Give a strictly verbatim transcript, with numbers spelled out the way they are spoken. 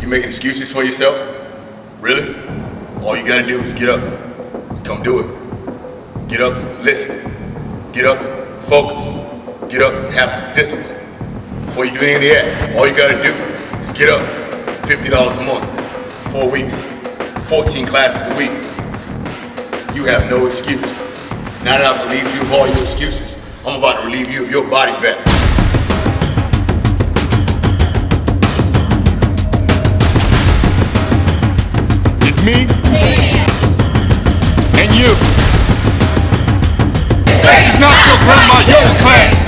making excuses for yourself? Really? All you gotta do is get up and come do it. Get up and listen. Get up and focus. Get up and have some discipline. Before you do any of that, all you gotta do is get up. fifty dollars a month, four weeks, fourteen classes a week. You have no excuse. Now that I've relieved you of all your excuses, I'm about to relieve you of your body fat. It's me and you. This is not your grandma yoga class.